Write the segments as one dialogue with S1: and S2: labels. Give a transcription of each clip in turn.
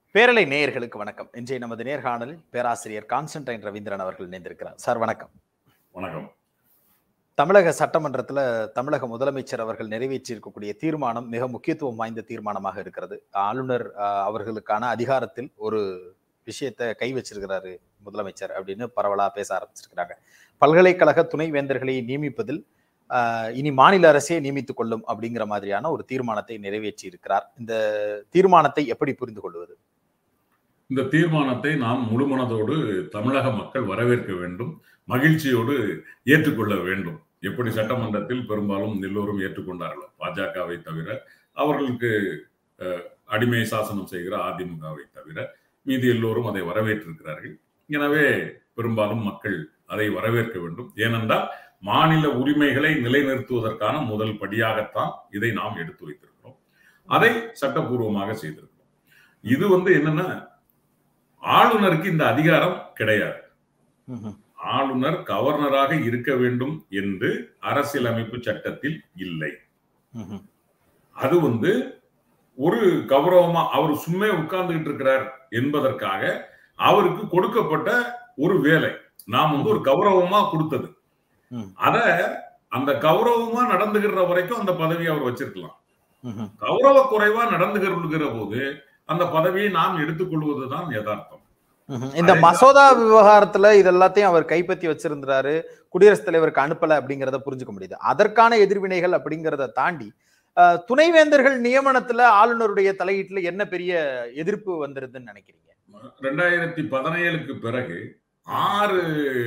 S1: பேரலை நேயர்களுக்கு வணக்கம். இன்றைய நமது நேர்காணலில் பேராசிரியர் கான்ஸ்டன்டைன் ரவீந்திரன் அவர்கள் இணைந்திருக்கிறார். சார் வணக்கம்.
S2: வணக்கம்.
S1: தமிழக சட்டமன்றத்தில் தமிழக முதலமைச்சர் அவர்கள் நிறைவேற்றியிருக்கக்கூடிய தீர்மானம் மிக முக்கியத்துவம் வாய்ந்த தீர்மானமாக இருக்கிறது. ஆளுநர் அவர்களுக்கான அதிகாரத்தில் ஒரு விஷயத்தை கை வச்சிருக்கிறாரு முதலமைச்சர் அப்படின்னு பரவலா பேச ஆரம்பிச்சிருக்கிறாங்க. பல்கலைக்கழக துணைவேந்தர்களை நியமிப்பதில் இனி மாநில அரசே நியமித்துக் கொள்ளும் அப்படிங்கிற மாதிரியான ஒரு தீர்மானத்தை நிறைவேற்றி இருக்கிறார். இந்த தீர்மானத்தை எப்படி புரிந்து கொள்வது?
S2: இந்த தீர்மானத்தை நாம் முழுமனதோடு தமிழக மக்கள் வரவேற்க வேண்டும், மகிழ்ச்சியோடு ஏற்றுக்கொள்ள வேண்டும். எப்படி சட்டமன்றத்தில் பெரும்பாலும் எல்லோரும் ஏற்றுக்கொண்டார்களோ, பாஜகவை தவிர, அவர்களுக்கு அடிமை சாசனம் செய்கிற அதிமுகவை தவிர மீதி எல்லோரும் அதை வரவேற்றிருக்கிறார்கள். எனவே பெரும்பாலும் மக்கள் அதை வரவேற்க வேண்டும். ஏனென்றால் மாநில உரிமைகளை நிலைநிறுத்துவதற்கான முதல் படியாகத்தான் இதை நாம் எடுத்து வைத்திருக்கிறோம். அதை சட்டப்பூர்வமாக செய்திருக்கிறோம். இது என்னன்னா, ஆளுநருக்கு இந்த அதிகாரம் கிடையாது. ஆளுநர் கவர்னராக இருக்க வேண்டும் என்று அரசியலமைப்பு சட்டத்தில் இல்லை. அது ஒரு கௌரவமா அவர் சும்மா உட்கார்ந்துகிட்டு இருக்கிறார் என்பதற்காக அவருக்கு கொடுக்கப்பட்ட ஒரு வேலை. நாம் ஒரு கௌரவமா கொடுத்தது. அத அந்த கௌரவமா நடந்துகிற வரைக்கும் அந்த பதவியை அவர் வச்சிருக்கலாம். கௌரவ குறைவா நடந்துகிற போது அந்த பதவியை நாம் எடுத்துக்கொள்வதுதான் யதார்த்தம்.
S1: இந்த மசோதா விவகாரத்துல இதெல்லாத்தையும் அவர் கைப்பற்றி வச்சிருந்தாரு, குடியரசுத் தலைவருக்கு அனுப்பல அப்படிங்கறத புரிஞ்சுக்க முடியுது. அதற்கான எதிர்வினைகள் அப்படிங்கறத தாண்டி துணைவேந்தர்கள் நியமனத்துல ஆளுநருடைய தலையீட்டுல என்ன பெரிய எதிர்ப்பு வந்துருதுன்னு நினைக்கிறீங்க?
S2: 2017க்கு பிறகு 6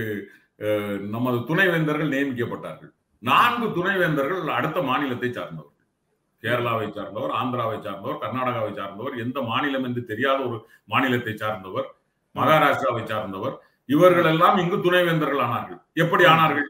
S2: நமது துணைவேந்தர்கள் நியமிக்கப்பட்டார்கள். 4 துணைவேந்தர்கள் அடுத்த மாநிலத்தை சார்ந்தவர்கள். கேரளாவை சார்ந்தவர், ஆந்திராவை சார்ந்தவர், கர்நாடகாவை சார்ந்தவர், எந்த மாநிலம் என்று தெரியாத ஒரு மாநிலத்தை சார்ந்தவர், மகாராஷ்டிராவை சார்ந்தவர். இவர்கள் எல்லாம் இங்கு துணைவேந்தர்கள் ஆனார்கள். எப்படி ஆனார்கள்?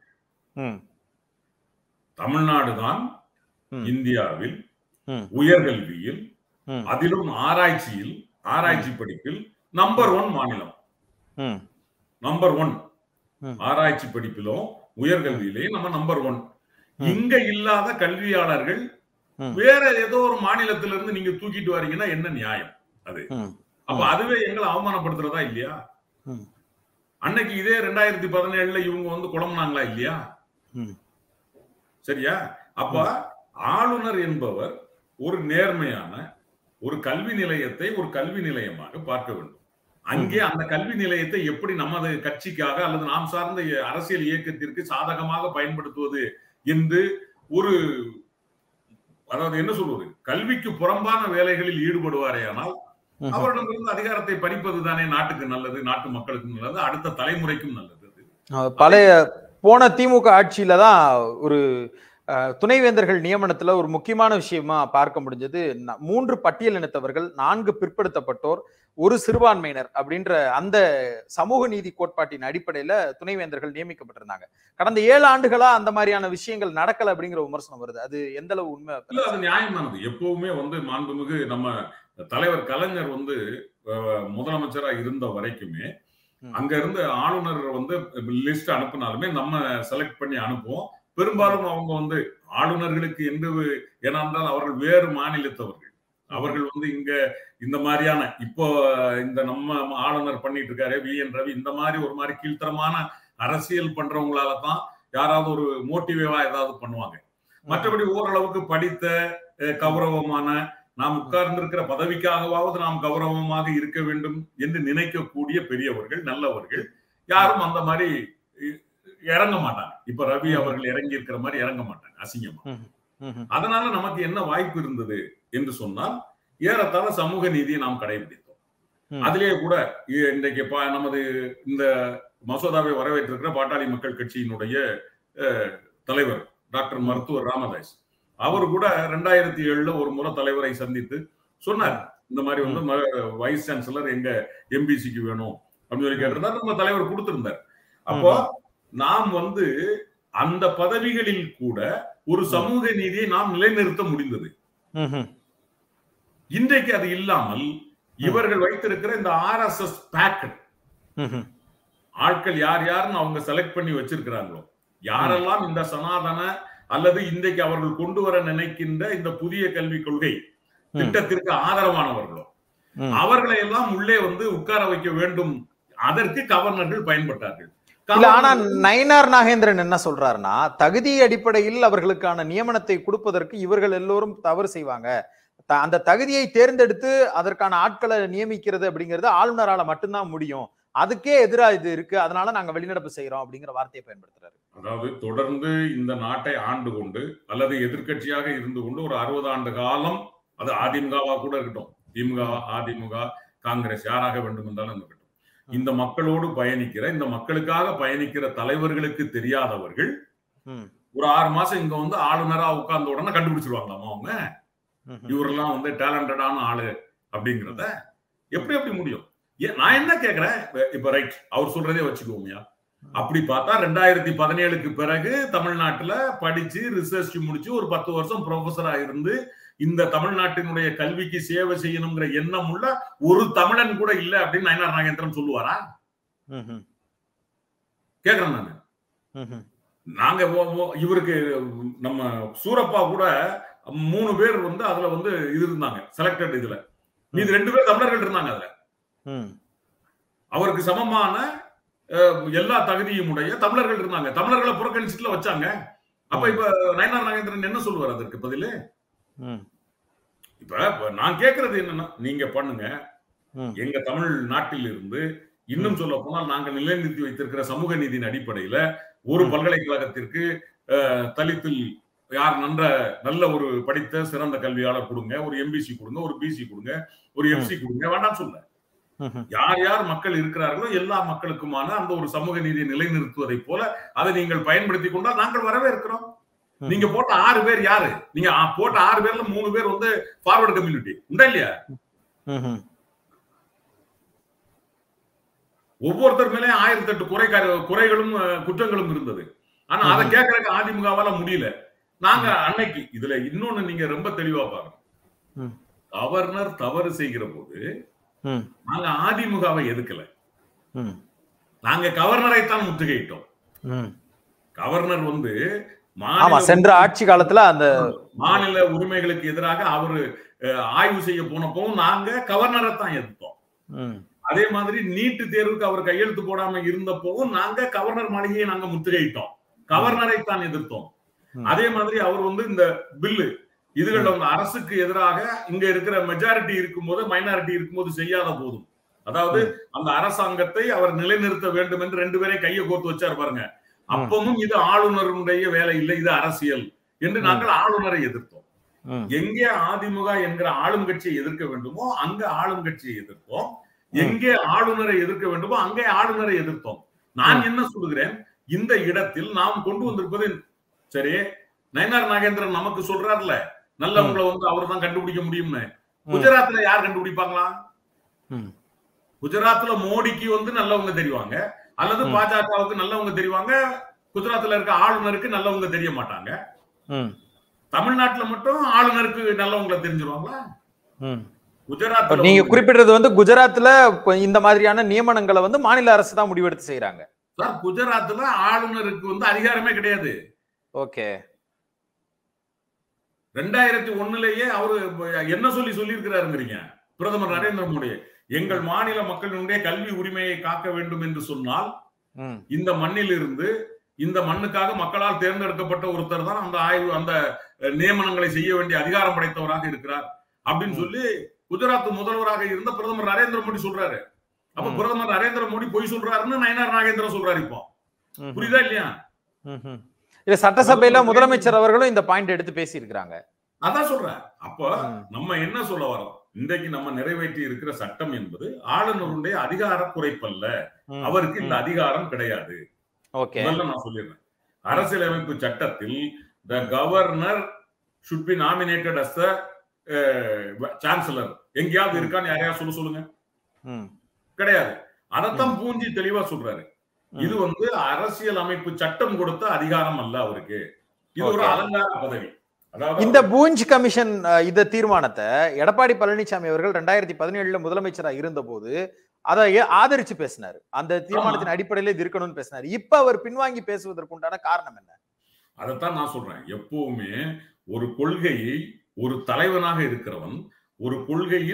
S2: தமிழ்நாடு தான் இந்தியாவில் உயர்கல்வியில், அதிலும் ஆராய்ச்சி படிப்பில் நம்பர் 1 மாநிலம். நம்பர் 1 ஆராய்ச்சி படிப்பிலும் உயர்கல்வியிலே நம்ம நம்பர் 1. இங்க இல்லாத கல்வியாளர்கள் வேற ஏதோ ஒரு மாநிலத்திலிருந்து நீங்க தூக்கிட்டு வரீங்கன்னா என்ன நியாயம் அது? அப்ப அதுவே எங்களை அவமானப்படுத்துறதா இல்லையா? அன்னைக்கு இதே 2017ல இவங்க குழம்புனாங்களா இல்லையா? சரியா? அப்ப ஆளுநர் என்பவர் ஒரு நேர்மையான ஒரு கல்வி நிலையத்தை ஒரு கல்வி நிலையமாக பார்க்க வேண்டும். அங்கே அந்த கல்வி நிலையத்தை எப்படி நமது கட்சிக்காக அல்லது நாம் சார்ந்த அரசியல் இயக்கத்திற்கு சாதகமாக பயன்படுத்துவது என்று அதாவது என்ன சொல்வது, கல்விக்கு புறம்பான வேலைகளில் ஈடுபடுவாரேயானால் அவரிடமிருந்து அதிகாரத்தை பறிப்பது தானே நாட்டுக்கு நல்லது, நாட்டு மக்களுக்கும் நல்லது, அடுத்த தலைமுறைக்கும் நல்லது.
S1: பழைய போன திமுக ஆட்சியில தான் ஒரு துணைவேந்தர்கள் நியமனத்துல ஒரு முக்கியமான விஷயமா பார்க்க முடிஞ்சது. 3 பட்டியல் இனத்தவர்கள், 4 பிற்படுத்தப்பட்டோர், ஒரு சிறுபான்மையினர் அப்படின்ற அந்த சமூக நீதி கோட்பாட்டின் அடிப்படையில துணைவேந்தர்கள் நியமிக்கப்பட்டிருந்தாங்க. கடந்த 7 ஆண்டுகளா அந்த மாதிரியான விஷயங்கள் நடக்கல அப்படிங்கிற விமர்சனம் வருது. அது எந்த அளவு உண்மை?
S2: அது நியாயமானது. எப்பவுமே மாண்புமிகு நம்ம தலைவர் கலைஞர் முதலமைச்சரா இருந்த வரைக்குமே அங்க இருந்து ஆளுநர் லிஸ்ட் அனுப்பினாலுமே நம்ம செலக்ட் பண்ணி அனுப்புவோம். பெரும்பாலும் அவங்க ஆளுநர்களுக்கு என்று ஏனென்றால் அவர்கள் வேறு மாநிலத்தவர்கள். அவர்கள் இங்க இந்த மாதிரியான இப்போ இந்த நம்ம ஆளுநர் பண்ணிட்டு இருக்காரு VN ரவி, இந்த மாதிரி ஒரு மாதிரி கீழ்த்தரமான அரசியல் பண்றவங்களால தான் யாராவது ஒரு மோட்டிவேவா ஏதாவது பண்ணுவாங்க. மற்றபடி ஓரளவுக்கு படித்த கௌரவமான நாம் உட்கார்ந்து இருக்கிற பதவிக்காகவாவது நாம் கௌரவமாக இருக்க வேண்டும் என்று நினைக்கக்கூடிய பெரியவர்கள், நல்லவர்கள் யாரும் அந்த மாதிரி இறங்க மாட்டாங்க. இப்ப ரவி அவர்கள் இறங்கி இருக்கிற மாதிரி இறங்க மாட்டாங்க அசிங்கமா. அதனால நமக்கு என்ன வாய்ப்பு இருந்தது என்று சொன்னால், ஏறத்தாழ சமூக நீதியை நாம் கடைபிடித்தோம். அதிலேயே கூட இன்றைக்கு நமது இந்த மசோதாவை வரவேற்றிருக்கிற பாட்டாளி மக்கள் கட்சியினுடைய தலைவர் டாக்டர் மருத்துவர் ராமதாஸ் அவர் கூட 2007ல ஒரு முறை தலைவரை சந்தித்து சொன்னார், இந்த மாதிரி வைஸ் சான்சலர் எங்க MBCக்கு வேணும் அப்படின்னு சொல்லி கேட்டிருந்தார். நம்ம தலைவர் கொடுத்திருந்தார். அப்போ நாம் அந்த பதவிகளில் கூட ஒரு சமூக நீதியை நாம் நிலைநிறுத்த முடிந்தது. இன்றைக்கு அது இல்லாமல் இவர்கள் வைத்திருக்கிற இந்த RSS பேக்கெட் ஆட்கள் யார் யாருன்னு அவங்க செலக்ட் பண்ணி வச்சிருக்கிறாங்களோ, யாரெல்லாம் இந்த சனாதன அல்லது இன்றைக்கு அவர்கள் கொண்டு வர நினைக்கின்ற இந்த புதிய கல்விக் கொள்கை திட்டத்திற்கு ஆதரவானவர்களோ அவர்களை எல்லாம் உள்ளே வந்து உட்கார வைக்க வேண்டும். அதற்கு கவர்னர்கள் பயன்பட்டார்கள்.
S1: இல்ல, ஆனா நயினார் நாகேந்திரன் என்ன சொல்றாருன்னா, தகுதி அடிப்படையில் அவர்களுக்கான நியமனத்தை கொடுப்பதற்கு இவர்கள் எல்லோரும் தவறு செய்வாங்க. அந்த தகுதியை தேர்ந்தெடுத்து அதற்கான ஆட்களை நியமிக்கிறது அப்படிங்கிறது ஆளுநரால மட்டும்தான் முடியும். அதுக்கே எதிராக இது இருக்கு, அதனால நாங்க வெளிநடப்பு செய்யறோம் அப்படிங்கிற வார்த்தையை பயன்படுத்துறாரு.
S2: அதாவது தொடர்ந்து இந்த நாட்டை ஆண்டு கொண்டு அல்லது எதிர்க்கட்சியாக இருந்து கொண்டு ஒரு 60 ஆண்டு காலம், அது அதிமுகவா கூட இருக்கட்டும், திமுக, அதிமுக, காங்கிரஸ், யாராக வேண்டும் என்றாலும் இருக்கட்டும், இந்த மக்களோடு பயணிக்கிற, இந்த மக்களுக்காக பயணிக்கிற தலைவர்களுக்கு தெரியாதவர்கள் ஒரு 6 மாசம் இங்க வந்து ஆளுநரா உட்கார்ந்த உடனே கண்டுபிடிச்சிருவாங்களாமா அவங்க இவரெல்லாம் வந்து டேலண்டடான ஆளு அப்படிங்கிறத எப்படி முடியும்? நான் என்ன கேக்குறேன், இப்ப ரைட் அவர் சொல்றதே வச்சுக்குவோம்யா. அப்படி பார்த்தா 2017க்கு பிறகு தமிழ்நாட்டுல படிச்சு ரிசர்ச் முடிச்சு ஒரு 10 வருஷம் ப்ரொஃபஸரா இருந்து இந்த தமிழ்நாட்டினுடைய கல்விக்கு சேவை செய்யணுங்கிற எண்ணம் உள்ள ஒரு தமிழன் கூட இல்ல அப்படின்னு நயினார் நாகேந்திரன் சொல்லுவாரா? கேக்குறேன் நானு. நாங்க இவருக்கு நம்ம சூரப்பா கூட 3 பேர் வந்து அதுல வந்து இது இருந்தாங்க செலக்டட். இதுல மீது 2 பேர் தமிழர்கள் இருந்தாங்க. அதுல அவருக்கு சமமான எல்லா தகுதியும் உடைய தமிழர்கள் இருந்தாங்க. தமிழர்களை புறக்கணிச்சுட்டுல வச்சாங்க. அப்ப இப்ப நயினார் நாகேந்திரன் என்ன சொல்லுவார் அதற்கு பதிலு? இப்ப நான் கேட்கறது என்னன்னா, நீங்க பண்ணுங்க, எங்க தமிழ் நாட்டில் இருந்து இன்னும் சொல்ல போனால் நாங்கள் நிலைநிறுத்தி வைத்திருக்கிற சமூக நீதியின் அடிப்படையில ஒரு பல்கலைக்கழகத்திற்கு தலித்தில் யார் நல்ல ஒரு படித்த சிறந்த கல்வியாளர் கொடுங்க, ஒரு எம்பிசி கொடுங்க, ஒரு பிசி கொடுங்க, ஒரு எஃப்சி கொடுங்க, வேண்டாம் சொல்ல. யார் யார் மக்கள் இருக்கிறார்களோ எல்லா மக்களுக்குமான அந்த ஒரு சமூக நீதியை நிலைநிறுத்துவதை போல அதை நீங்கள் பயன்படுத்தி கொண்டால் நாங்கள் வரவேற்கிறோம். நீங்க போட்ட 6 பேர் யாரு? நீங்க போட்ட 6 பேர்ல 3 பேர் வந்து ஃபார்வர்ட் கம்யூனிட்டி உண்டா இல்லையா? ஒவ்வொருத்தர் மேலே 1008 குறைகளும் குற்றங்களும் இருந்தது. ஆனா அதை கேட்கறதுக்கு அதிமுகவால முடியல. நாங்க அன்னைக்கு இதுல இன்னொன்னு நீங்க ரொம்ப தெளிவா பாருங்க. கவர்னர் தவறு செய்கிற போது நாங்க அதிமுகவை எதுக்கல, நாங்க கவர்னரை தான் முற்றுகையிட்டோம். கவர்னர் வந்து
S1: சென்ற ஆட்சி காலத்துல அந்த
S2: மாநில உரிமைகளுக்கு எதிராக அவரு ஆய்வு செய்ய போனப்பவும் நாங்க கவர்னரை தான் எதிர்த்தோம். அதே மாதிரி நீட்டு தேர்வுக்கு அவர் கையெழுத்து போடாம இருந்தப்பவும் நாங்க கவர்னர் மாளிகையை நாங்க முற்றுகையிட்டோம், கவர்னரை தான் எதிர்த்தோம். அதே மாதிரி அவர் வந்து இந்த பில்லு இதுல அரசுக்கு எதிராக இங்க இருக்கிற மெஜாரிட்டி இருக்கும்போது மைனாரிட்டி இருக்கும்போது செய்யாத போதும், அதாவது அந்த அரசாங்கத்தை அவர் நிலைநிறுத்த வேண்டும் என்று 2 பேரை கையை கோர்த்து வச்சாரு பாருங்க. அப்பவும் இது ஆளுநருடைய வேலை இல்லை, இது அரசியல் என்று நாங்கள் ஆளுநரை எதிர்த்தோம். எங்கே அதிமுக என்கிற ஆளும் கட்சியை எதிர்க்க வேண்டுமோ அங்க ஆளும் கட்சியை எதிர்த்தோம், எங்கே ஆளுநரை எதிர்க்க வேண்டுமோ அங்கே ஆளுநரை எதிர்த்தோம். நான் என்ன சொல்லுகிறேன், இந்த இடத்தில் நாம் கொண்டு வந்திருப்பது சரி, நயினார் நாகேந்திரன் நமக்கு சொல்றாருல நல்லவங்களை வந்து அவர் தான் கண்டுபிடிக்க முடியும்னு. குஜராத்ல யார் கண்டுபிடிப்பாங்களா? குஜராத்ல மோடிக்கு வந்து நல்லவங்க தெரிவாங்க, அல்லது பாஜகவுக்கு நல்லவங்க தெரிவாங்க, குஜராத்ல இருக்க ஆளுநருக்கு நல்லவங்க தெரிய மாட்டாங்க. தமிழ்நாட்டுல மட்டும் ஆளுநருக்கு நல்லவங்களை தெரிஞ்சிருவாங்களா? குஜராத்
S1: நீங்க குறிப்பிட்டது வந்து குஜராத்ல இந்த மாதிரியான நியமனங்களை வந்து மாநில அரசு தான் முடிவெடுத்து செய்யறாங்க.
S2: சார் குஜராத்ல ஆளுநருக்கு வந்து அதிகாரமே கிடையாது.
S1: ஓகே.
S2: 2001லயே அவரு என்ன சொல்லியிருக்கிறாருங்கிறீங்க பிரதமர் நரேந்திர மோடி, எங்கள் மாநில மக்களினுடைய கல்வி உரிமையை காக்க வேண்டும் என்று சொன்னால் இந்த மண்ணில் இருந்து இந்த மண்ணுக்காக மக்களால் தேர்ந்தெடுக்கப்பட்ட ஒருத்தர் தான் அந்த ஆய்வு அந்த நியமனங்களை செய்ய வேண்டிய அதிகாரம் படைத்தவராக இருக்கிறார் அப்படின்னு சொல்லி குஜராத் முதல்வராக இருந்த பிரதமர் நரேந்திர மோடி சொல்றாரு. அப்ப பிரதமர் நரேந்திர மோடி பொய் சொல்றாருன்னு நயினார் நாகேந்திரன் சொல்றாரு. இப்போ புரியுதா இல்லையா?
S1: சட்டசபையில முதலமைச்சர் அவர்களும் இந்த பாயிண்ட் எடுத்து பேசி இருக்கிறாங்க.
S2: அதான் சொல்றேன். அப்ப நம்ம என்ன சொல்ல வரோம், இன்றைக்கு நம்ம நிறைவேற்றி இருக்கிற சட்டம் என்பது ஆளுநருடைய அதிகார குறைப்பல்ல, அவருக்கு இந்த அதிகாரம் கிடையாது. நான் சொல்லிடுறேன், அரசியலமைப்பு சட்டத்தில் the governor should be nominated as the chancellor எங்கேயாவது இருக்கான்னு யாரையா சொல்லுங்க, கிடையாது. அதைத்தான் பூஞ்சி தெளிவா சொல்றாரு. இது வந்து அரசியல் அமைப்பு சட்டம் கொடுத்த அதிகாரம் அல்ல அவருக்கு, இது ஒரு அலங்கார பதவி.
S1: இந்த பூஞ்ச் கமிஷன் இந்த தீர்மானத்தை எடப்பாடி பழனிசாமி அவர்கள் 2017 முதலமைச்சரா இருந்த போது அதை ஆதரிச்சு பேசினாரு, அந்த தீர்மானத்தின் அடிப்படையில இது இருக்கணும்னு பேசினாரு. இப்ப அவர் பின்வாங்கி பேசுவதற்கு உண்டான காரணம் என்ன?
S2: அதைத்தான் நான் சொல்றேன். எப்பவுமே ஒரு கொள்கையை ஒரு தலைவனாக இருக்கிறவன் ஒரு கொள்கையில்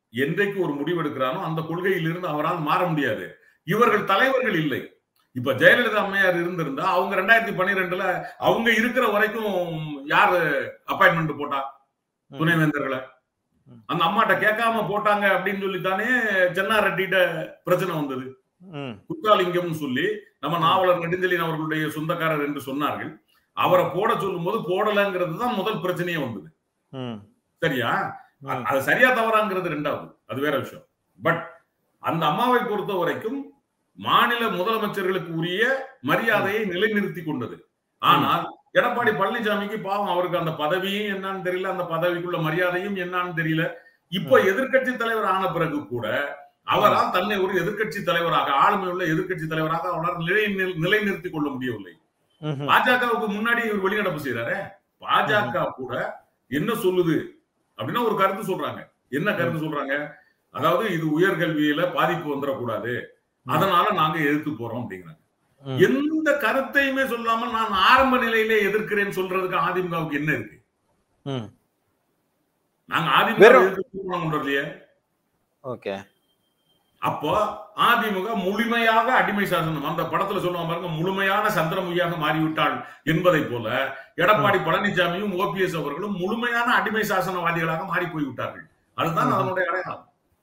S2: என்றைக்கு ஒரு முடிவு எடுக்கிறானோ அந்த கொள்கையிலிருந்து அவரால் மாற முடியாது. இவர்கள் தலைவர்கள் இல்லை. இப்ப ஜெயலலிதா அம்மையார் இருந்திருந்தா அவங்க 2012ல அவங்க இருக்கிற வரைக்கும் யாரு அப்பாயின்மெண்ட் போட்டா துணைவேந்தர்களை? அந்த அம்மாட்ட கேட்காம போட்டாங்க அப்படின்னு சொல்லித்தானே சென்னாரெட்டிட்ட பிரச்சனை வந்தது. குற்றாலிங்கம் சொல்லி நம்ம நாவலர் நெடுஞ்செழியன் அவர்களுடைய சொந்தக்காரர் என்று சொன்னார்கள். அவரை போட சொல்லும் போது போடலங்கிறது தான் முதல் பிரச்சனையே வந்தது. சரியா? அது சரியா தவறாங்கிறது ரெண்டாவது, அது வேற விஷயம். பட் அந்த அம்மாவை பொறுத்த வரைக்கும் மாநில முதலமைச்சர்களுக்கு உரிய மரியாதையை நிலைநிறுத்தி கொண்டது. ஆனால் எடப்பாடி பழனிசாமிக்கு பாவம், அவருக்கு அந்த பதவியும் என்னன்னு தெரியல, அந்த பதவிக்குள்ள மரியாதையும் என்னன்னு தெரியல. இப்போ எதிர்கட்சி தலைவர் ஆன பிறகு கூட அவரால் தன்னை ஒரு எதிர்கட்சி தலைவராக, ஆளுமை உள்ள எதிர்கட்சி தலைவராக அவரால் நிலைநிறுத்திக் கொள்ள முடியவில்லை. பாஜகவுக்கு முன்னாடி இவர் வெளிநடப்பு செய்யறாரு. பாஜக கூட என்ன சொல்லுது அப்படின்னா ஒரு கருத்து சொல்றாங்க. என்ன கருத்து சொல்றாங்க? அதாவது இது உயர்கல்வியில பாதிப்பு வந்துடக்கூடாது, அதனால நாங்க எதிர்த்து போறோம் அப்படிங்கிறாங்க. எந்த கருத்தையுமே சொல்லாமல் நான் ஆரம்ப நிலையிலே எதிர்க்கிறேன் சொல்றதுக்கு அதிமுகவுக்கு என்ன இருக்கு? நாங்க அதிமுக அப்போ அதிமுக முழுமையாக அடிமை சாசனம், அந்த படத்துல சொல்லுவாங்க பாருங்க, முழுமையான சந்திரமுகியாக மாறிவிட்டாள் என்பதை போல எடப்பாடி பழனிசாமியும் ஓபிஎஸ் அவர்களும் முழுமையான அடிமை சாசனவாதிகளாக மாறி போய்விட்டார்கள். அதுதான் அதனுடைய அடையாளம்.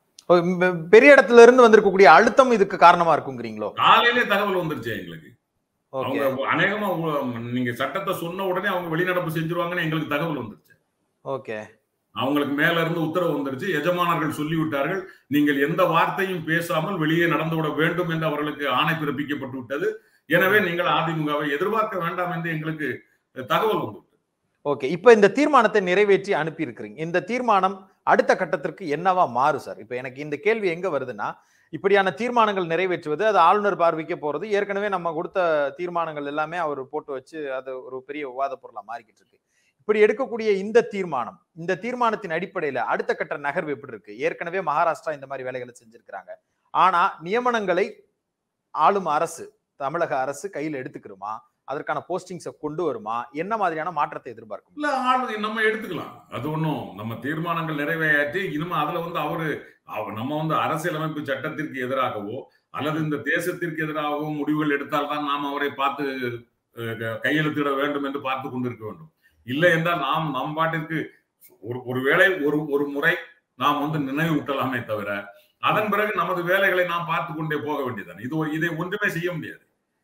S1: பெரிய இடத்துல இருந்து வந்திருக்கக்கூடிய அழுத்தம் இதுக்கு காரணமா இருக்குங்கிறீங்களோ?
S2: காலையிலே தகவல் வந்துருச்சு எங்களுக்கு. அவங்க அநேகமா நீங்க சட்டத்தை சொன்ன உடனே அவங்க வெளிநடப்பு செஞ்சிருவாங்கன்னு எங்களுக்கு தகவல் வந்துருச்சு.
S1: ஓகே,
S2: அவங்களுக்கு மேல இருந்து உத்தரவு வந்துருச்சு. எஜமானர்கள் சொல்லிவிட்டார்கள், நீங்கள் எந்த வார்த்தையும் பேசாமல் வெளியே நடந்துவிட வேண்டும் என்று அவர்களுக்கு ஆணை பிறப்பிக்கப்பட்டு விட்டது. எனவே நீங்கள் அதிமுகவை எதிர்பார்க்க வேண்டாம் என்று எங்களுக்கு தகவல் வந்து.
S1: ஓகே, இப்ப இந்த தீர்மானத்தை நிறைவேற்றி அனுப்பி இருக்கிறீங்க. இந்த தீர்மானம் அடுத்த கட்டத்திற்கு என்னவா மாறும் சார்? இப்ப எனக்கு இந்த கேள்வி எங்க வருதுன்னா, இப்படியான தீர்மானங்கள் நிறைவேற்றுவது, அது ஆளுநர் பார்வைக்கு போறது, ஏற்கனவே நம்ம கொடுத்த தீர்மானங்கள் எல்லாமே அவர் போட்டு வச்சு அது ஒரு பெரிய விவாத பொருளா மாறிக்கிட்டு இருக்கு. இப்படி எடுக்கக்கூடிய இந்த தீர்மானத்தின் அடிப்படையில அடுத்த கட்ட நகர்வு எப்படி இருக்கு? ஏற்கனவே மகாராஷ்டிரா இந்த மாதிரி வேலைகளை செஞ்சிருக்கிறாங்க. ஆனா நியமனங்களை ஆளும் அரசு, தமிழக அரசு கையில் எடுத்துக்கிறோமா? அதற்கான போஸ்டிங்ஸை கொண்டு வருமா? என்ன மாதிரியான மாற்றத்தை எதிர்பார்க்கும்?
S2: இல்ல, நம்ம எடுத்துக்கலாம். அது ஒண்ணும் நம்ம தீர்மானங்கள் நிறைவேற்றி இனிமே அதுல அவரு நம்ம அரசியலமைப்பு சட்டத்திற்கு எதிராகவோ அல்லது இந்த தேசத்திற்கு எதிராகவோ முடிவுகள் எடுத்தால்தான் நாம் அவரை பார்த்து கையெழுத்திட வேண்டும் என்று பார்த்து கொண்டிருக்க வேண்டும். இல்லை என்றால் நாம் நம் பாட்டிற்கு ஒருவேளை ஒரு முறை நாம் நினைவூட்டலாமே தவிர அதன் பிறகு நமது வேலைகளை நாம் பார்த்து கொண்டே போக வேண்டியதான். இதை ஒன்றுமே செய்ய முடியாது.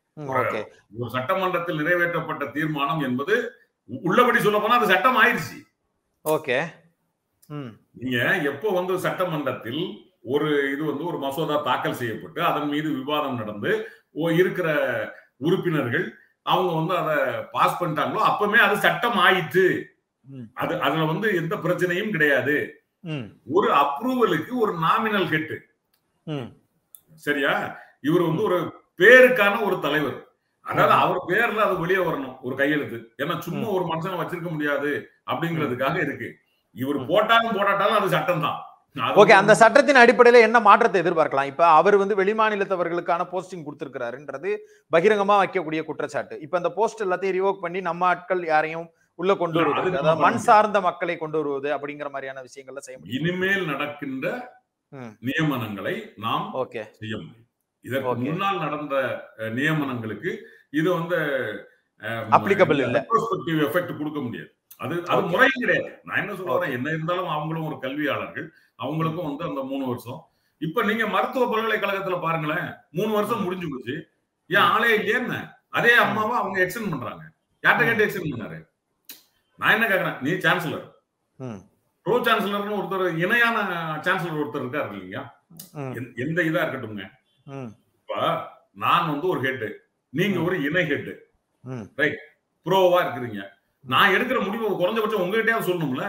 S2: ஒரு சட்டமன்றத்தில் நிறைவேற்றப்பட்ட தீர்மானம் என்பது உள்ளபடி சொல்ல போனா அது சட்டம் ஆயிடுச்சு.
S1: ஓகே,
S2: நீங்க எப்போ சட்டமன்றத்தில் ஒரு ஒரு மசோதா தாக்கல் செய்யப்பட்டு அதன் மீது விவாதம் நடந்து இருக்கிற உறுப்பினர்கள் அவங்க அதை பாஸ் பண்ணிட்டாங்களோ அப்பவே அது சட்டம் ஆயிற்று. அதுல எந்த பிரச்சனையும் கிடையாது. ஒரு அப்ரூவலுக்கு ஒரு நாமினல் ஹெட், சரியா? இவர் ஒரு பேருக்கான ஒரு தலைவர், அதாவது அவர் பேர்ல அது வெளியே வரணும் ஒரு கையெழுத்து. ஏன்னா சும்மா ஒரு மனுஷனை வச்சிருக்க முடியாது அப்படிங்கிறதுக்காக இருக்கு. இவர் போட்டாலும் போடாட்டாலும் அது சட்டம் தான்.
S1: ஓகே, அந்த சட்டத்தின் அடிப்படையில என்ன மாற்றத்தை எதிர்பார்க்கலாம்? இப்ப அவர் வெளிமாநிலத்தவர்களுக்கான போஸ்டிங் கொடுத்திருக்கிறாருன்றது பகிரங்கமா வைக்கக்கூடிய குற்றச்சாட்டு. இப்ப அந்த போஸ்ட் எல்லாத்தையும் ரிவோக் பண்ணி நம்ம ஆட்கள் யாரையும் உள்ள கொண்டு வருவது, அதாவது மண் சார்ந்த மக்களை கொண்டு வருவது அப்படிங்கிற மாதிரியான விஷயங்கள்ல செய்ய முடியும்.
S2: இனிமேல் நடக்கின்ற நியமனங்களை நாம் செய்ய முடியும். இதற்கு முன்னால் நடந்த நியமனங்களுக்கு இது
S1: அப்ளிகபிள் இல்ல,
S2: ரெட்ரோஸ்பெக்டிவ் எஃபெக்ட் கொடுக்க முடியாது. அது முறை கிடையாது. நான் என்ன சொல்றேன், என்ன இருந்தாலும் அவங்களும் ஒரு கல்வியாளர்கள், அவங்களுக்கும் அந்த 3 வருஷம். இப்ப நீங்க மருத்துவ பல்கலைக்கழகத்துல பாருங்களேன், 3 வருஷம் முடிஞ்சு போச்சு, ஏன் ஆளே இல்லையா? அதே அம்மாவை அவங்க எக்ஸ்டெண்ட் பண்றாங்க. யார்கிட்ட கேட்டு எக்ஸ்டெண்ட் பண்ணாரு? நான் என்ன கேக்குறேன், நீ சான்சலர், ப்ரோ சான்சலர்னு ஒருத்தர், இணையான சான்சலர் ஒருத்தர் இருக்காரு இல்லையா? எந்த இதா இருக்கட்டும்ங்க. இப்ப நான் ஒரு ஹெட், நீங்க ஒரு இணை ஹெட், ரைட்? ப்ரோவா இருக்கிறீங்க. நான் எடுக்கிற முடிவு குறைஞ்சபட்சம் உங்ககிட்டயாவது சொல்லணும்ல.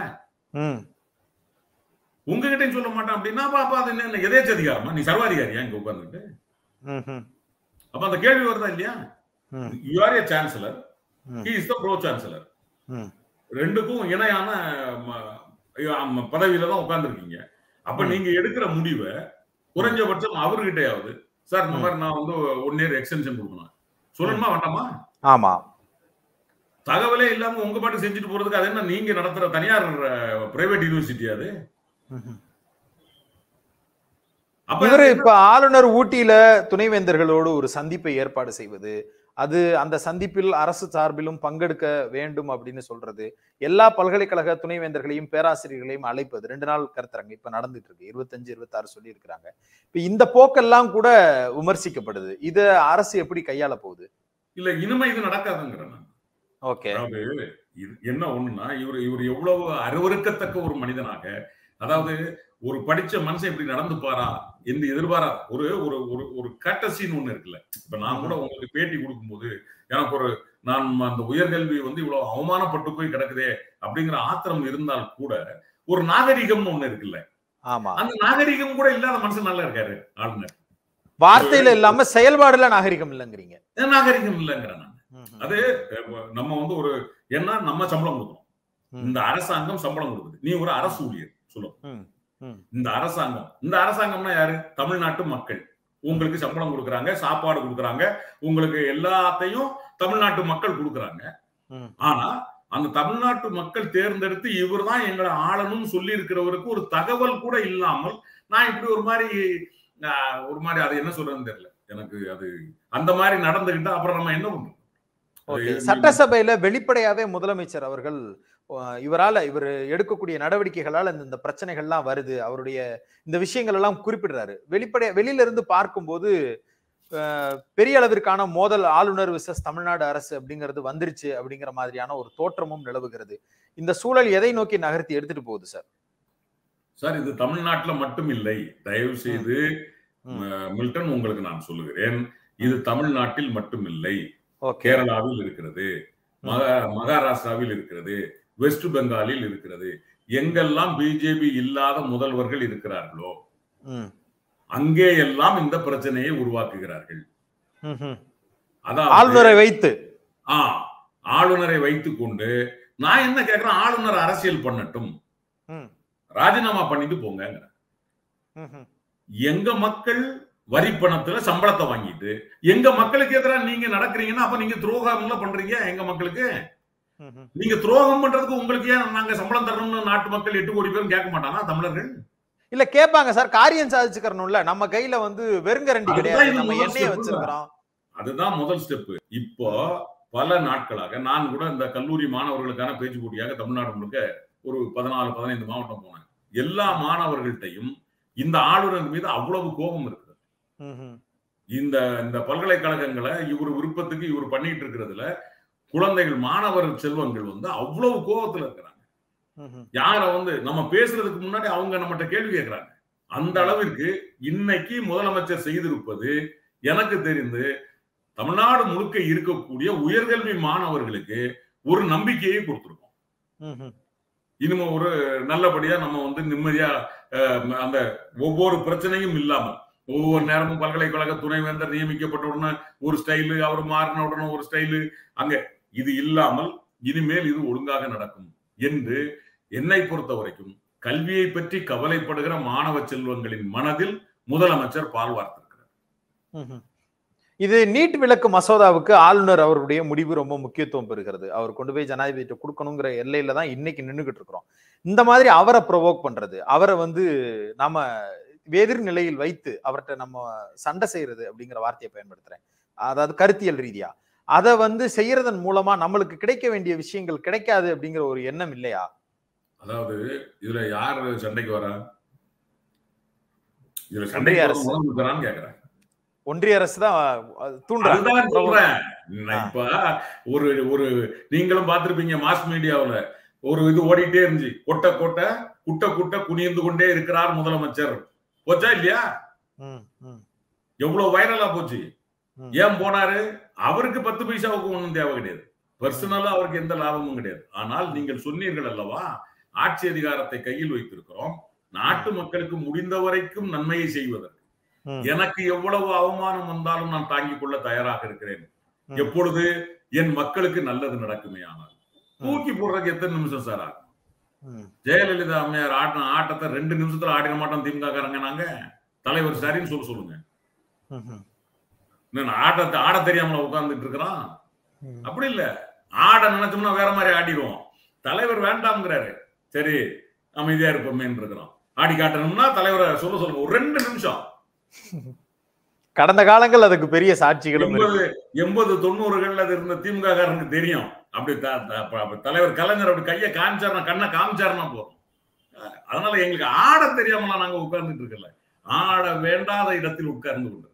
S2: உங்ககிட்டயும் சொல்ல மாட்டேன் அப்படின்னா அப்ப அது என்ன எதேச்ச அதிகாரமா? நீ சர்வாதிகாரியா இங்க உட்கார்ந்துட்டு? அப்ப அந்த கேள்வி வருதா இல்லையா? You are a chancellor, he is the pro chancellor. ரெண்டுக்கும் இணையான பதவியில தான் உட்கார்ந்துருக்கீங்க. அப்ப நீங்க எடுக்கிற முடிவை குறைஞ்சபட்சம் அவர்கிட்டயாவது, சார் இந்த மாதிரி நான் 1 இயர் எக்ஸ்டென்ஷன் கொடுக்கணும் சொல்லணுமா வேண்டாமா?
S1: ஆமா.
S2: தகவலே இல்லாம உங்க பாட்டு செஞ்சுட்டு போறதுக்கு அது என்ன நீங்க நடத்துற தனியார் பிரைவேட் யூனிவர்சிட்டி? அது
S1: இவரு இப்ப ஆளுநர் ஊட்டியில துணைவேந்தர்களோடு ஒரு சந்திப்பை ஏற்பாடு செய்வது, அது அந்த சந்திப்பில் அரசு சார்பிலும் பங்கெடுக்க வேண்டும் அப்படின்னு சொல்றது, எல்லா பல்கலைக்கழக துணைவேந்தர்களையும் பேராசிரியர்களையும் அழைப்பது, 2 நாள் கருத்தரங்கு இப்ப நடந்துட்டு இருக்கு. 25, 26 சொல்லி இருக்கிறாங்க. இப்ப இந்த போக்கெல்லாம் கூட விமர்சிக்கப்படுது. இத அரசு எப்படி கையாள போகுது?
S2: இல்ல இனிமே இது நடக்காதுங்கிறேன்.
S1: ஓகே.
S2: அதாவது என்ன ஒண்ணுன்னா இவர் எவ்வளவு அருவருக்கத்தக்க ஒரு மனிதனாக, அதாவது ஒரு படிச்ச மனுஷன் இப்படி நடந்துப்பாரா என்று எதிர்பாரா ஒரு ஒரு ஒரு ஒரு கட்டசின்னு ஒண்ணு இருக்குல்ல. இப்ப நான் கூட உங்களுக்கு பேட்டி கொடுக்கும்போது எனக்கு நான் அந்த உயர்கல்வி இவ்வளவு அவமானப்பட்டு போய் கிடக்குதே அப்படிங்கிற ஆத்திரம் இருந்தால் கூட ஒரு நாகரிகம்னு ஒண்ணு இருக்குல்ல. அந்த நாகரிகம் கூட இல்லாத மனுஷன் நல்லா இருக்காரு ஆளுநர்.
S1: வார்த்தையில இல்லாம செயல்பாடுல நாகரிகம் இல்லைங்கிறீங்க.
S2: நாகரிகம் இல்லைங்கிறேன் நான். அது நம்ம ஒரு ஏன்னா நம்ம சம்பளம் கொடுக்கணும். இந்த அரசாங்கம் சம்பளம் கொடுக்குது. நீ ஒரு அரசு ஊழியர் சொல்லுங்க. இந்த அரசாங்கம்னா யாரு? தமிழ்நாட்டு மக்கள். உங்களுக்கு சம்பளம் கொடுக்குறாங்க, சாப்பாடு கொடுக்குறாங்க, உங்களுக்கு எல்லாத்தையும் தமிழ்நாட்டு மக்கள் கொடுக்குறாங்க. ஆனா அந்த தமிழ்நாட்டு மக்கள் தேர்ந்தெடுத்து இவர் தான் எங்களை ஆளணும்னு சொல்லி இருக்கிறவருக்கு ஒரு தகவல் கூட இல்லாமல் நான் இப்படி ஒரு மாதிரி அது என்ன சொல்றதுன்னு தெரியல எனக்கு. அது அந்த மாதிரி நடந்துகிட்டா அப்புறம் நம்ம என்ன பண்றோம்?
S1: சட்டசபையில வெளிப்படையாவே முதலமைச்சர் அவர்கள் இவர் எடுக்கக்கூடிய நடவடிக்கைகளால் இந்த பிரச்சனைகள்லாம் வருது, அவருடைய இந்த விஷயங்கள் எல்லாம் குறிப்பிடுறாரு. வெளியில இருந்து பார்க்கும்போது பெரிய அளவிற்கான மோதல் ஆளுநர் விசஸ் தமிழ்நாடு அரசு அப்படிங்கிறது வந்துருச்சு அப்படிங்கிற மாதிரியான ஒரு தோற்றமும் நிலவுகிறது. இந்த சூழல் எதை நோக்கி நகர்த்தி எடுத்துட்டு போகுது சார்?
S2: சார் இது தமிழ்நாட்டில் மட்டும் இல்லை. தயவு செய்து மில்டன் உங்களுக்கு நான் சொல்லுகிறேன், இது தமிழ்நாட்டில் மட்டும் இல்லை. கேரளாவில் இருக்கிறது, மகாராஷ்டிராவில் இருக்கிறது, வெஸ்ட் பெங்காலில் இருக்கிறது. எங்கெல்லாம் பிஜேபி இல்லாத முதல்வர்கள் இருக்கிறார்களோ அங்கே எல்லாம் இந்த பிரச்சனையை உருவாக்குகிறார்கள். ஆளுநரை வைத்துக் கொண்டு நான் என்ன கேட்கிறேன், ஆளுநர் அரசியல் பண்ணட்டும், ராஜினாமா பண்ணிட்டு போங்க. எங்க மக்கள் வரி பணத்துல சம்பளத்தை வாங்கிட்டு எங்க மக்களுக்கு எதிராக நீங்க நடக்கிறீங்கன்னா அப்ப நீங்க துரோகம் பண்றீங்க. எங்க மக்களுக்கு நீங்க துரோகம் பண்றதுக்கு உங்களுக்கு ஏன் நாங்க சம்பளம் தரணும்னு நாட்டு மக்கள் 8 கோடி பேரும் கேட்க மாட்டானா தமிழர்கள்?
S1: இல்ல கேட்பாங்க சார். காரியம் சாதிச்சுக்கறணும்ல. நம்ம கையில வெறுங்கரண்டி கிடையாது, நம்ம எண்ணெயை வச்சிருக்கோம்.
S2: அதுதான் முதல் ஸ்டெப். இப்போ பல நாட்களாக நான் கூட இந்த கல்லூரி மாணவர்களுக்கான பேச்சு போட்டியாக தமிழ்நாடு முழுக்க ஒரு 14-15 மாவட்டம் போனேன். எல்லா மாணவர்கள்ட்டையும் இந்த ஆளுநர் மீது அவ்வளவு கோபம் இருக்குது. இந்த பல்கலைக்கழகங்களை இவர் விருப்பத்துக்கு இவர் பண்ணிட்டு இருக்கிறதுல குழந்தைகள் மாணவர் செல்வங்கள் அவ்வளவு கோபத்துல இருக்கிறாங்க. யார நம்ம பேசுறதுக்கு முன்னாடி அவங்க நம்மகிட்ட கேள்வி கேட்கிறாங்க. அந்த அளவிற்கு இன்னைக்கு முதலமைச்சர் செய்திருப்பது எனக்கு தெரிந்து தமிழ்நாடு முழுக்க இருக்கக்கூடிய உயர்கல்வி மாணவர்களுக்கு ஒரு நம்பிக்கையை கொடுத்திருக்கோம். இனிமே ஒரு நல்லபடியா நம்ம நிம்மதியா அந்த ஒவ்வொரு பிரச்சனையும் இல்லாமல் ஒவ்வொரு நேரமும் பல்கலைக்கழக துணைவேந்தர் நியமிக்கப்பட்ட உடனே ஒரு ஸ்டைலு, அவர் மாறின உடனே ஒரு ஸ்டைலு, அங்க இது இல்லாமல் இனிமேல் இது ஒழுங்காக நடக்கும் என்று என்னை பொறுத்த வரைக்கும் கல்வியை பற்றி கவலைப்படுகிற மாணவ செல்வங்களின் மனதில் முதலமைச்சர் பால் வார்த்திருக்கிறார்.
S1: இது நீட் விலக்கு மசோதாவுக்கு ஆளுநர் அவருடைய முடிவு ரொம்ப முக்கியத்துவம் பெறுகிறது. அவர் கொண்டு போய் ஜனாதிபதிட்ட கொடுக்கணுங்கிற எல்லையில தான் இன்னைக்கு நின்றுகிட்டு இருக்கிறோம். இந்த மாதிரி அவரை ப்ரொவோக் பண்றது, அவரை நாம எதிர்நிலையில் வைத்து அவர்கிட்ட நம்ம சண்டை செய்யறது அப்படிங்கிற வார்த்தையை பயன்படுத்துறேன். அதாவது கருத்தியல் ரீதியா அதை செய்யறதன் மூலமா நம்மளுக்கு கிடைக்க வேண்டிய விஷயங்கள் கிடைக்காது அப்படிங்கிற ஒரு எண்ணம் இல்லையா?
S2: அதாவது இதுல யாரு சண்டைக்கு வரா? இதுல சண்டைக்கு வரணும்னு கேக்குறேன்.
S1: ஒன்றிய அரசு தான் தூண்டுறாங்க.
S2: இப்ப ஒரு நீங்களும் பார்த்திருப்பீங்க மாஸ் மீடியாவுல ஒரு இது ஓடிட்டே இருந்துச்சு, கொட்ட கொட்ட குட்ட குட்ட குனிந்து கொண்டே இருக்கிறார் முதலமைச்சர். போச்சா இல்லையா? எவ்வளவு வைரலா போச்சு. ஏன் போனாரு? அவருக்கு 10 பைசாவுக்கு ஒண்ணும் தேவை கிடையாது. பர்சனலா அவருக்கு எந்த லாபமும் கிடையாது. ஆனால் நீங்கள் சொன்னீர்கள் அல்லவா, ஆட்சி அதிகாரத்தை கையில் வைத்திருக்கிறோம், நாட்டு மக்களுக்கு முடிந்த வரைக்கும் நன்மையை செய்வதற்கு எனக்கு எவ்வளவு அவமானம் வந்தாலும் நான் தாங்கிக் கொள்ள தயாராக இருக்கிறேன். எப்பொழுது என் மக்களுக்கு நல்லது நடக்குமே. ஆனால் தூக்கி போடுறதுக்கு எத்தனை நிமிஷம் சார் ஆகும்? ஜெயலலிதா அம்மையார் ஆடின ஆட்டத்தை 2 நிமிஷத்துல ஆடின மாட்டோம் திமுக காரங்க. நாங்க தலைவர் சரின்னு சொல்லுங்க. ஆட்டத்தை ஆட தெரியாமல உட்கார்ந்துட்டு இருக்கிறோம். அப்படி இல்ல, ஆட நினைச்சோம்னா வேற மாதிரி ஆடிடுவோம். தலைவர் வேண்டாம்ங்கிறாரு, சரி அமைதியா இருப்போமே இருக்கிறோம். ஆடி காட்டணும்னா தலைவரை சொல்லுங்க. ஒரு 2 நிமிஷம்
S1: கடந்த காலங்கள் அதுக்கு பெரிய சாட்சிகளும்
S2: 80 90கள் அது இருந்த திமுக காரனுக்கு தெரியும். அப்படி தலைவர் கலைஞர் அப்படி கையை காமிச்சாருனா, கண்ணை காமிச்சாருனா போதும். அதனால எங்களுக்கு ஆட தெரியாமலாம் நாங்க உட்கார்ந்துட்டு இருக்கல. ஆட வேண்டாத இடத்தில் உட்கார்ந்து கொண்டு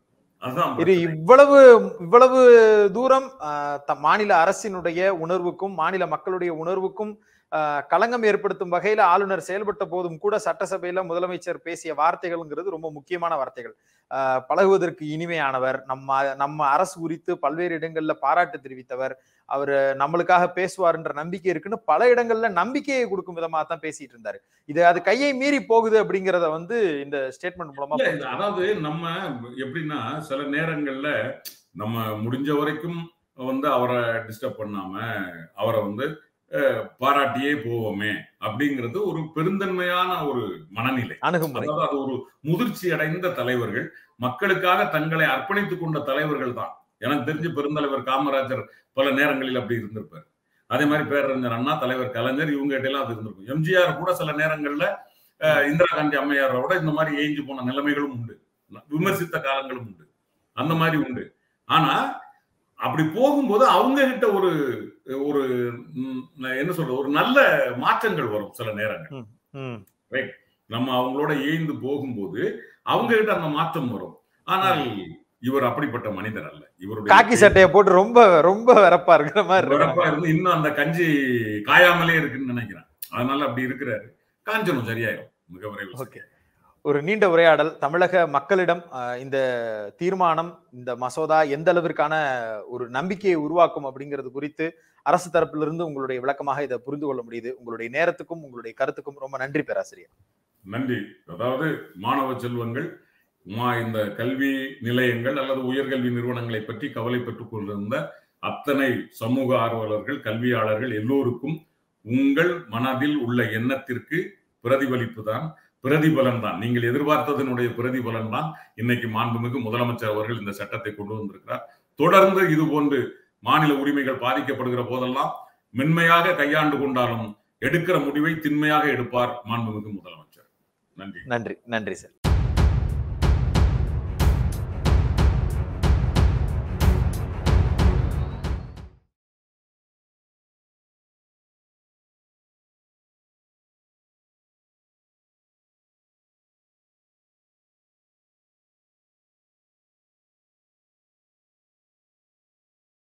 S1: இவ்வளவு தூரம் மாநில அரசினுடைய உணர்வுக்கும் மாநில மக்களுடைய உணர்வுக்கும் களங்கம் ஏற்படுத்தும் வகையில ஆளுநர் செயல்பட்ட போதும் கூட சட்டசபையில முதலமைச்சர் பேசிய வார்த்தைகள்ங்கிறது ரொம்ப முக்கியமான வார்த்தைகள். பழகுவதற்கு இனிமையானவர், நம்ம அரசு குறித்து பல்வேறு இடங்கள்ல பாராட்டு தெரிவித்தவர், அவரு நம்மளுக்காக பேசுவார்ன்ற நம்பிக்கை இருக்குன்னு பல இடங்கள்ல நம்பிக்கையை கொடுக்கும் விதமா தான் பேசிட்டு இருந்தாரு. இது அது கையை மீறி போகுது அப்படிங்கறத இந்த ஸ்டேட்மெண்ட் மூலமா.
S2: அதாவது நம்ம எப்படின்னா சில நேரங்கள்ல நம்ம முடிஞ்ச வரைக்கும் அவரை டிஸ்டர்ப் பண்ணாம அவரை பாராட்டியே போவோமே அப்படிங்கிறது ஒரு பெருந்தன்மையான ஒரு மனநிலை, அணுகுமுறை. அதாவது அது ஒரு முதிர்ச்சி அடைந்த தலைவர்கள், மக்களுக்காக தங்களை அர்ப்பணித்துக் கொண்ட தலைவர்கள் தான். எனக்கு தெரிஞ்சு பெருந்தலைவர் காமராஜர் பல நேரங்களில் அப்படி இருந்திருப்பார். அதே மாதிரி பேரறிஞர் அண்ணா, தலைவர் கலைஞர், இவங்க கிட்ட எல்லாம் அது இருந்திருக்கும். எம்ஜிஆர் கூட சில நேரங்கள்ல இந்திரா காந்தி அம்மையாரோட இந்த மாதிரி ஏஞ்சி போன நிலைமைகளும் உண்டு, விமர்சித்த காலங்களும் உண்டு, அந்த மாதிரி உண்டு. ஆனா அப்படி போகும்போது அவங்க கிட்ட ஒரு ஒரு என்ன சொல்ற ஒரு நல்ல மாற்றங்கள் வரும் சில நேரங்கள். நம்ம அவங்களோட ஏய்ந்து போகும்போது அவங்க கிட்ட அந்த மாற்றம் வரும். ஆனால் இவர் அப்படிப்பட்ட மனிதர் அல்ல. இவருடைய
S1: காக்கி சட்டையை போட்டு ரொம்ப ரொம்ப வெறப்பா இருக்கிற மாதிரி,
S2: வெறப்பா இருந்து இன்னும் அந்த கஞ்சி காயாமலே இருக்குன்னு நினைக்கிறேன். அதனால அப்படி இருக்கிறாரு. காஞ்சனும் சரியாயிரும் மிக விரைவில்.
S1: ஒரு நீண்ட உரையாடல். தமிழக மக்களிடம் இந்த தீர்மானம், இந்த மசோதா எந்த அளவிற்கான ஒரு நம்பிக்கையை உருவாக்கும் அப்படிங்கிறது குறித்து அரசு தரப்பிலிருந்து உங்களுடைய விளக்கமாக இதை புரிந்து கொள்ள முடியுது. உங்களுடைய நேரத்துக்கும் உங்களுடைய கருத்துக்கும் ரொம்ப நன்றி பேராசிரியர்.
S2: நன்றி. அதாவது மாணவ செல்வங்கள் இந்த கல்வி நிலையங்கள் அல்லது உயர்கல்வி நிறுவனங்களை பற்றி கவலைப்பட்டுக் கொண்டிருந்த அத்தனை சமூக ஆர்வலர்கள், கல்வியாளர்கள் எல்லோருக்கும் உங்கள் மனதில் உள்ள எண்ணத்திற்கு பிரதிபலிப்பு தான், பிரதிபலன் தான், நீங்கள் எதிர்பார்த்ததனுடைய பிரதிபலன் தான் இன்னைக்கு மாண்புமிகு முதலமைச்சர் அவர்கள் இந்த சட்டத்தை கொண்டு வந்திருக்கிறார். தொடர்ந்து இது போன்று மாநில உரிமைகள் பாதிக்கப்படுகிற போதெல்லாம் மென்மையாக கையாண்டு கொண்டாலும் எடுக்கிற முடிவை திண்மையாக எடுப்பார் மாண்புமிகு முதலமைச்சர். நன்றி.
S1: நன்றி. நன்றி சார்.